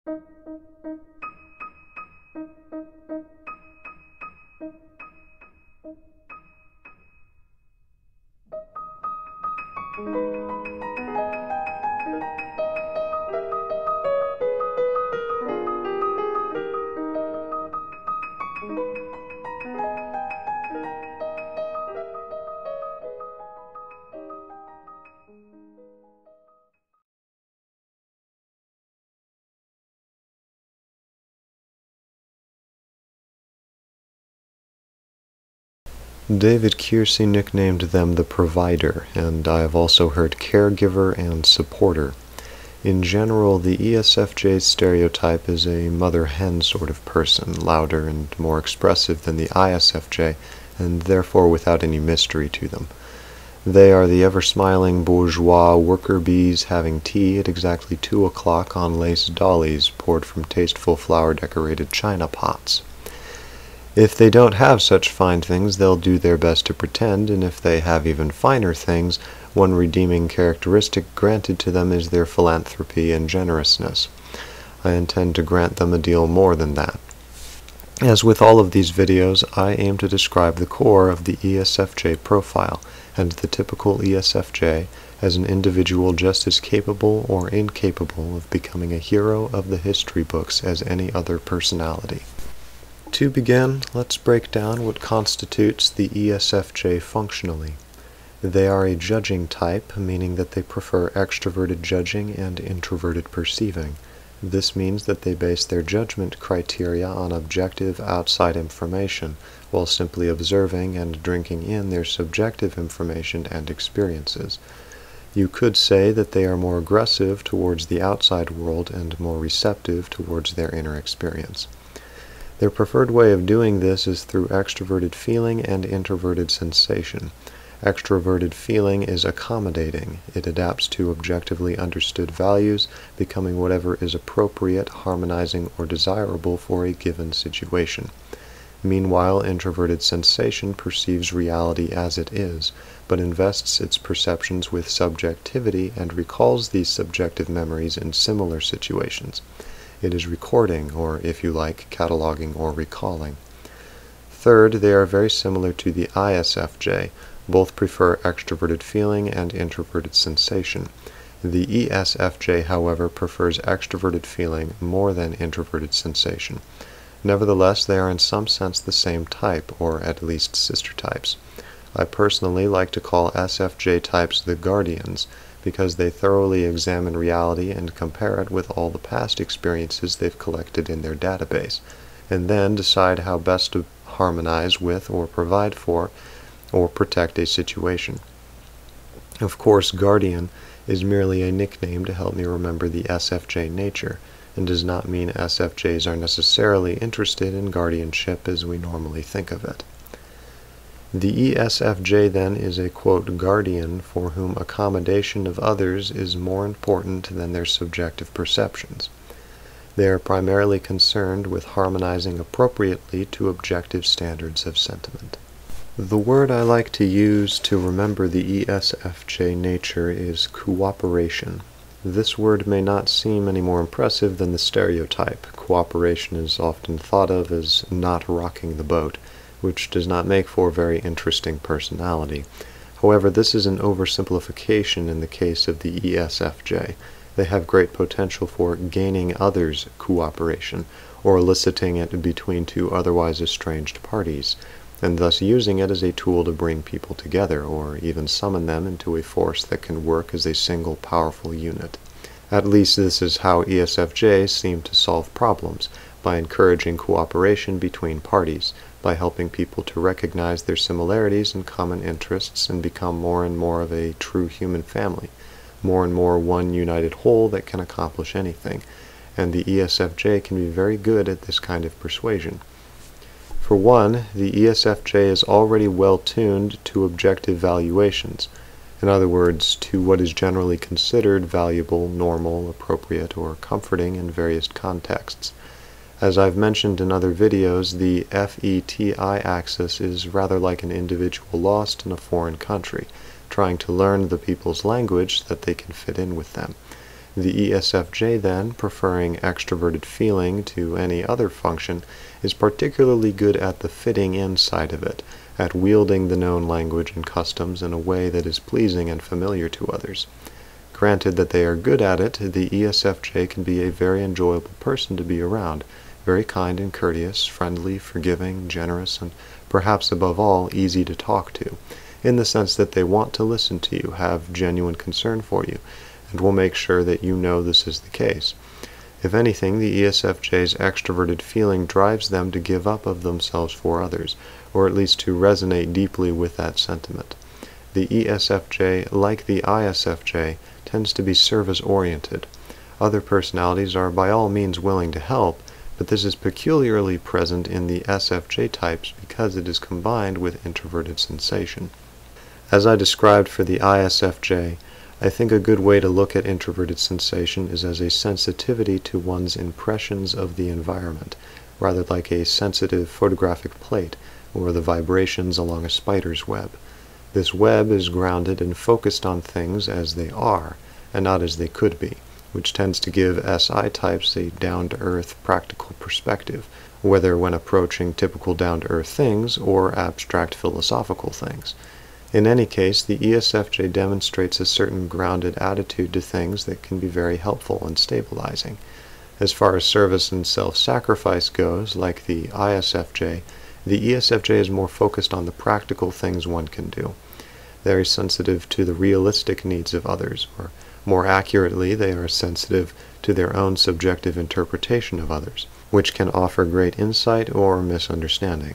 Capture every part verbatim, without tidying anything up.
David Keirsey nicknamed them the provider, and I have also heard caregiver and supporter. In general, the E S F J stereotype is a mother-hen sort of person, louder and more expressive than the I S F J, and therefore without any mystery to them. They are the ever-smiling bourgeois worker bees having tea at exactly two o'clock on lace dollies poured from tasteful flower-decorated china pots. If they don't have such fine things, they'll do their best to pretend, and if they have even finer things, one redeeming characteristic granted to them is their philanthropy and generousness. I intend to grant them a deal more than that. As with all of these videos, I aim to describe the core of the E S F J profile, and the typical E S F J as an individual just as capable or incapable of becoming a hero of the history books as any other personality. To begin, let's break down what constitutes the E S F J functionally. They are a judging type, meaning that they prefer extroverted judging and introverted perceiving. This means that they base their judgment criteria on objective outside information, while simply observing and drinking in their subjective information and experiences. You could say that they are more aggressive towards the outside world and more receptive towards their inner experience. Their preferred way of doing this is through extroverted feeling and introverted sensation. Extroverted feeling is accommodating. It adapts to objectively understood values, becoming whatever is appropriate, harmonizing, or desirable for a given situation. Meanwhile, introverted sensation perceives reality as it is, but invests its perceptions with subjectivity and recalls these subjective memories in similar situations. It is recording, or if you like, cataloging or recalling. Third, they are very similar to the I S F J. Both prefer extroverted feeling and introverted sensation. The E S F J, however, prefers extroverted feeling more than introverted sensation. Nevertheless, they are in some sense the same type, or at least sister types. I personally like to call S F J types the guardians, because they thoroughly examine reality and compare it with all the past experiences they've collected in their database, and then decide how best to harmonize with or provide for or protect a situation. Of course, guardian is merely a nickname to help me remember the S F J nature, and does not mean S F Js are necessarily interested in guardianship as we normally think of it. The E S F J, then, is a, quote, guardian for whom accommodation of others is more important than their subjective perceptions. They are primarily concerned with harmonizing appropriately to objective standards of sentiment. The word I like to use to remember the E S F J nature is cooperation. This word may not seem any more impressive than the stereotype. Cooperation is often thought of as not rocking the boat, which does not make for a very interesting personality. However, this is an oversimplification in the case of the E S F J. They have great potential for gaining others' cooperation, or eliciting it between two otherwise estranged parties, and thus using it as a tool to bring people together, or even summon them into a force that can work as a single powerful unit. At least this is how E S F Js seem to solve problems, by encouraging cooperation between parties, by helping people to recognize their similarities and common interests and become more and more of a true human family, more and more one united whole that can accomplish anything, and the E S F J can be very good at this kind of persuasion. For one, the E S F J is already well tuned to objective valuations, in other words, to what is generally considered valuable, normal, appropriate, or comforting in various contexts. As I've mentioned in other videos, the F E T I axis is rather like an individual lost in a foreign country, trying to learn the people's language so that they can fit in with them. The E S F J then, preferring extroverted feeling to any other function, is particularly good at the fitting in side of it, at wielding the known language and customs in a way that is pleasing and familiar to others. Granted that they are good at it, the E S F J can be a very enjoyable person to be around, very kind and courteous, friendly, forgiving, generous, and perhaps above all, easy to talk to, in the sense that they want to listen to you, have genuine concern for you, and will make sure that you know this is the case. If anything, the E S F J's extroverted feeling drives them to give up of themselves for others, or at least to resonate deeply with that sentiment. The E S F J, like the I S F J, tends to be service-oriented. Other personalities are by all means willing to help, but this is peculiarly present in the S F J types because it is combined with introverted sensation. As I described for the I S F J, I think a good way to look at introverted sensation is as a sensitivity to one's impressions of the environment, rather like a sensitive photographic plate or the vibrations along a spider's web. This web is grounded and focused on things as they are, and not as they could be, which tends to give S I types a down-to-earth practical perspective, whether when approaching typical down-to-earth things or abstract philosophical things. In any case, the E S F J demonstrates a certain grounded attitude to things that can be very helpful and stabilizing. As far as service and self-sacrifice goes, like the I S F J, the E S F J is more focused on the practical things one can do. Very sensitive to the realistic needs of others, or more accurately, they are sensitive to their own subjective interpretation of others, which can offer great insight or misunderstanding.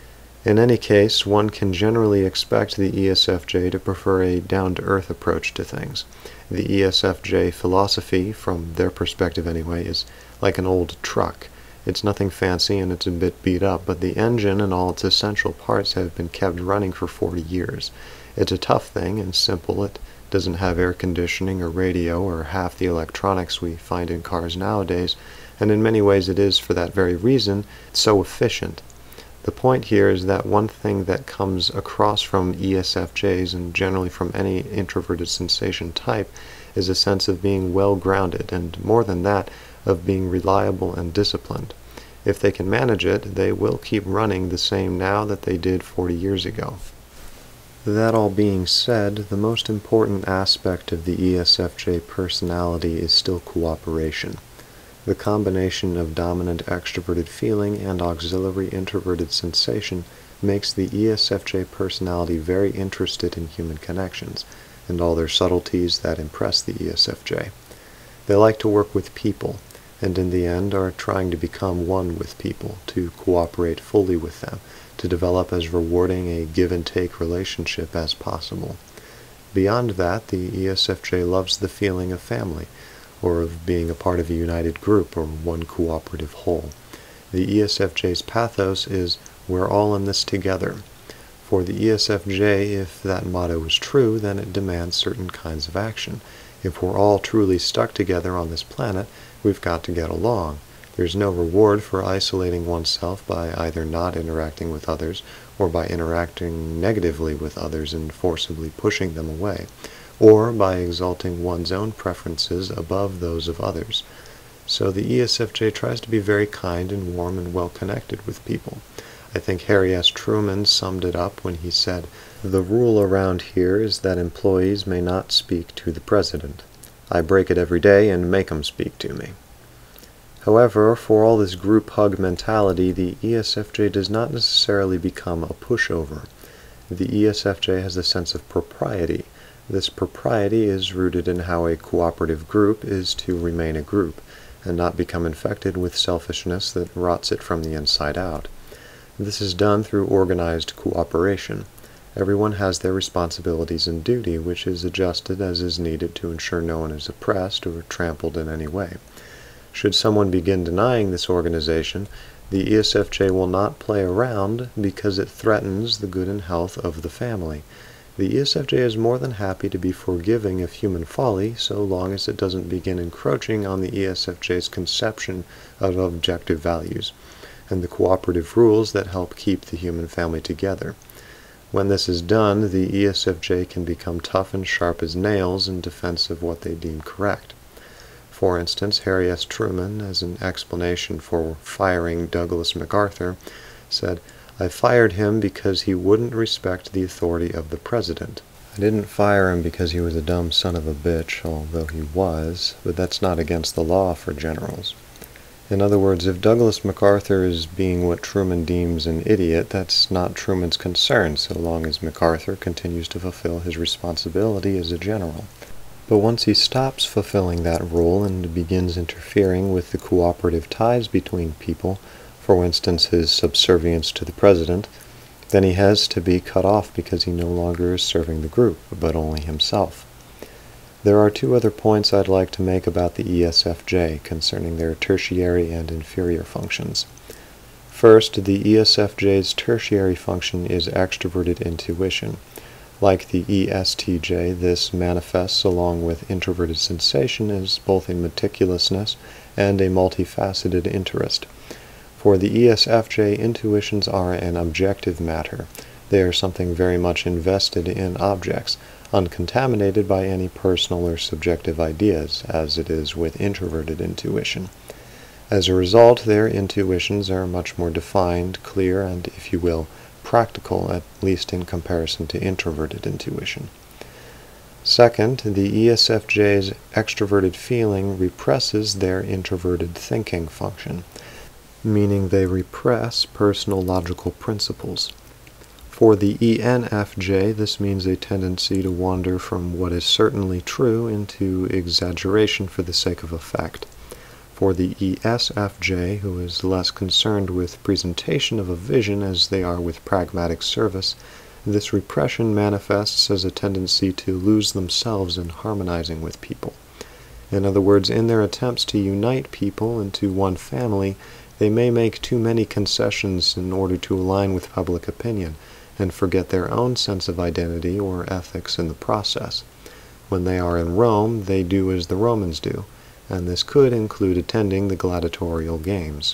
In any case, one can generally expect the E S F J to prefer a down-to-earth approach to things. The E S F J philosophy, from their perspective anyway, is like an old truck. It's nothing fancy and it's a bit beat up, but the engine and all its essential parts have been kept running for forty years. It's a tough thing and simple. It doesn't have air conditioning or radio or half the electronics we find in cars nowadays, and in many ways it is, for that very reason, so efficient. The point here is that one thing that comes across from E S F Js and generally from any introverted sensation type is a sense of being well grounded, and more than that, of being reliable and disciplined. If they can manage it, they will keep running the same now that they did forty years ago. That all being said, the most important aspect of the E S F J personality is still cooperation. The combination of dominant extroverted feeling and auxiliary introverted sensation makes the E S F J personality very interested in human connections, and all their subtleties that impress the E S F J. They like to work with people, and in the end are trying to become one with people, to cooperate fully with them, to develop as rewarding a give-and-take relationship as possible. Beyond that, the E S F J loves the feeling of family, or of being a part of a united group or one cooperative whole. The E S F J's pathos is, "We're all in this together." For the E S F J, if that motto is true, then it demands certain kinds of action. If we're all truly stuck together on this planet, we've got to get along. There's no reward for isolating oneself by either not interacting with others, or by interacting negatively with others and forcibly pushing them away, or by exalting one's own preferences above those of others. So the E S F J tries to be very kind and warm and well connected with people. I think Harry S. Truman summed it up when he said, "The rule around here is that employees may not speak to the president. I break it every day and make 'em speak to me." However, for all this group hug mentality, the E S F J does not necessarily become a pushover. The E S F J has a sense of propriety. This propriety is rooted in how a cooperative group is to remain a group, and not become infected with selfishness that rots it from the inside out. This is done through organized cooperation. Everyone has their responsibilities and duty, which is adjusted as is needed to ensure no one is oppressed or trampled in any way. Should someone begin denying this organization, the E S F J will not play around because it threatens the good and health of the family. The E S F J is more than happy to be forgiving of human folly so long as it doesn't begin encroaching on the E S F J's conception of objective values and the cooperative rules that help keep the human family together. When this is done, the E S F J can become tough and sharp as nails in defense of what they deem correct. For instance, Harry S. Truman, as an explanation for firing Douglas MacArthur, said, "I fired him because he wouldn't respect the authority of the president. I didn't fire him because he was a dumb son of a bitch, although he was, but that's not against the law for generals." In other words, if Douglas MacArthur is being what Truman deems an idiot, that's not Truman's concern, so long as MacArthur continues to fulfill his responsibility as a general. But once he stops fulfilling that role and begins interfering with the cooperative ties between people, for instance his subservience to the president, then he has to be cut off because he no longer is serving the group, but only himself. There are two other points I'd like to make about the E S F J concerning their tertiary and inferior functions. First, the E S F J's tertiary function is extroverted intuition. Like the E S T J, this manifests along with introverted sensation as both a meticulousness and a multifaceted interest. For the E S F J, intuitions are an objective matter. They are something very much invested in objects, uncontaminated by any personal or subjective ideas, as it is with introverted intuition. As a result, their intuitions are much more defined, clear, and, if you will, practical, at least in comparison to introverted intuition. Second, the E S F J's extroverted feeling represses their introverted thinking function, meaning they repress personal logical principles. For the E N F J, this means a tendency to wander from what is certainly true into exaggeration for the sake of effect. For the E S F J, who is less concerned with presentation of a vision as they are with pragmatic service, this repression manifests as a tendency to lose themselves in harmonizing with people. In other words, in their attempts to unite people into one family, they may make too many concessions in order to align with public opinion, and forget their own sense of identity or ethics in the process. When they are in Rome, they do as the Romans do, and this could include attending the gladiatorial games.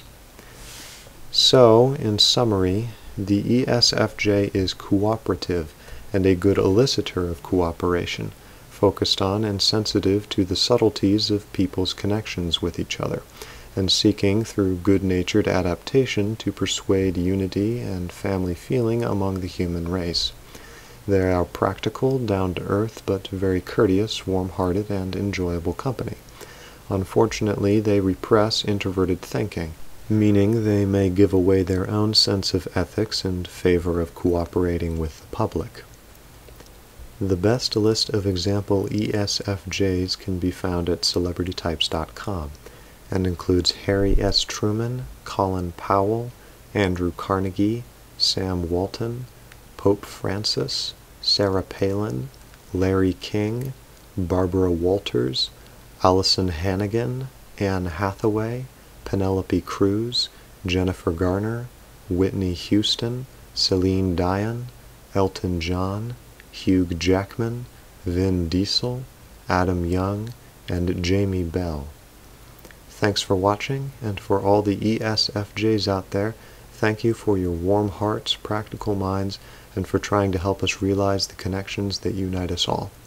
So, in summary, the E S F J is cooperative and a good eliciter of cooperation, focused on and sensitive to the subtleties of people's connections with each other, and seeking through good-natured adaptation to persuade unity and family feeling among the human race. They are practical, down-to-earth, but very courteous, warm-hearted, and enjoyable company. Unfortunately, they repress introverted thinking, meaning they may give away their own sense of ethics in favor of cooperating with the public. The best list of example E S F Js can be found at celebrity types dot com, and includes Harry S. Truman, Colin Powell, Andrew Carnegie, Sam Walton, Pope Francis, Sarah Palin, Larry King, Barbara Walters, Allison Hannigan, Anne Hathaway, Penelope Cruz, Jennifer Garner, Whitney Houston, Celine Dion, Elton John, Hugh Jackman, Vin Diesel, Adam Young, and Jamie Bell. Thanks for watching, and for all the E S F Js out there, thank you for your warm hearts, practical minds, and for trying to help us realize the connections that unite us all.